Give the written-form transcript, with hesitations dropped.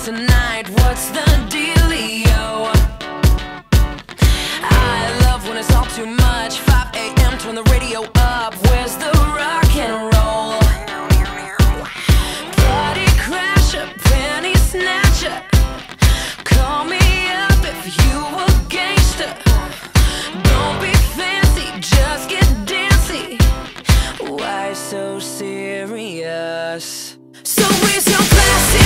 tonight, what's the dealio? I love when it's all too much. 5 a.m. turn the radio up. Where's the rock and roll? Party crasher, penny snatcher, call me up if you a gangster. Don't be fancy, just get dancy. Why so serious? So raise your glass.